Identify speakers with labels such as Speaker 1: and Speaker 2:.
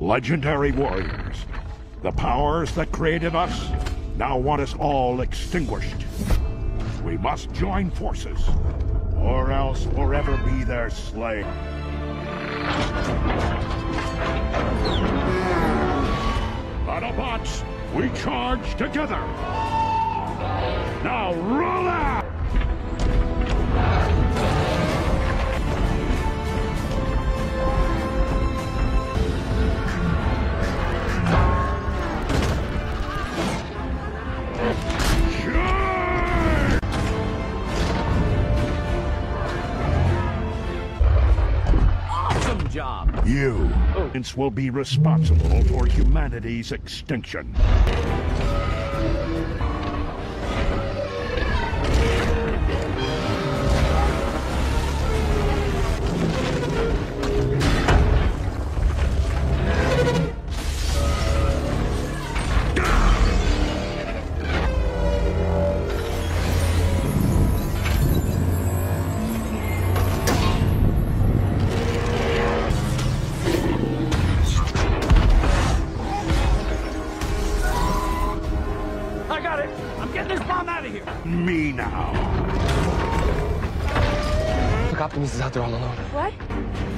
Speaker 1: Legendary warriors, the powers that created us now want us all extinguished. We must join forces, or else forever be their slave. Autobots, we charge together! Now roll out!
Speaker 2: Awesome job!
Speaker 1: You will be responsible for humanity's extinction. Me now.
Speaker 3: Look, Optimus is out there all alone.
Speaker 4: What?